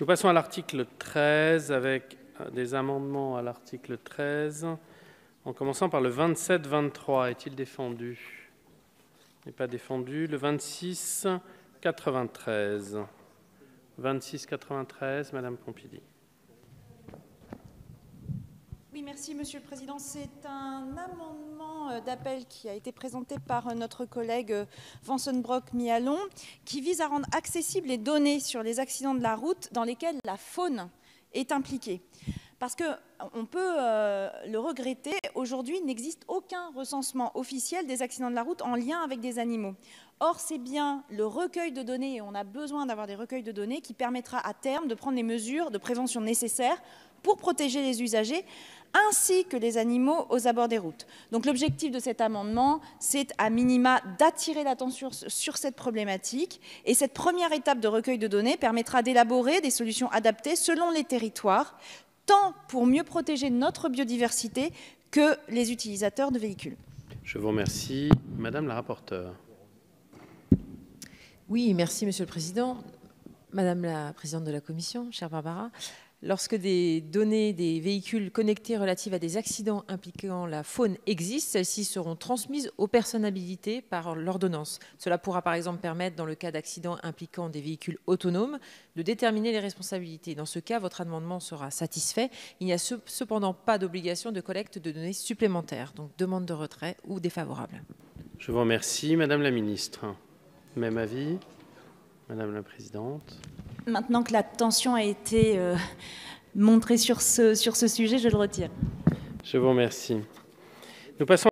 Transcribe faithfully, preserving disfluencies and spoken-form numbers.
Nous passons à l'article treize avec des amendements à l'article treize, en commençant par le vingt-sept vingt-trois. Est-il défendu? Il n'est pas défendu. Le vingt-six quatre-vingt-treize. vingt-six quatre-vingt-treize, Madame Pompili. Oui, merci Monsieur le Président. C'est un amendement d'appel qui a été présenté par notre collègue Vansenbrock-Mialon qui vise à rendre accessibles les données sur les accidents de la route dans lesquels la faune est impliquée. Parce qu'on peut euh, le regretter, aujourd'hui il n'existe aucun recensement officiel des accidents de la route en lien avec des animaux. Or, c'est bien le recueil de données, et on a besoin d'avoir des recueils de données, qui permettra à terme de prendre les mesures de prévention nécessaires pour protéger les usagers ainsi que les animaux aux abords des routes. Donc l'objectif de cet amendement, c'est à minima d'attirer l'attention sur cette problématique. Et cette première étape de recueil de données permettra d'élaborer des solutions adaptées selon les territoires, tant pour mieux protéger notre biodiversité que les utilisateurs de véhicules. Je vous remercie. Madame la rapporteure. Oui, merci Monsieur le Président. Madame la Présidente de la Commission, chère Barbara, lorsque des données des véhicules connectés relatives à des accidents impliquant la faune existent, celles-ci seront transmises aux personnes habilitées par l'ordonnance. Cela pourra par exemple permettre, dans le cas d'accidents impliquant des véhicules autonomes, de déterminer les responsabilités. Dans ce cas, votre amendement sera satisfait. Il n'y a cependant pas d'obligation de collecte de données supplémentaires. Donc, demande de retrait ou défavorable. Je vous remercie. Madame la Ministre, même avis. Madame la Présidente. Maintenant que la tension a été euh, montrée sur ce, sur ce sujet, je le retire. Je vous remercie. Nous passons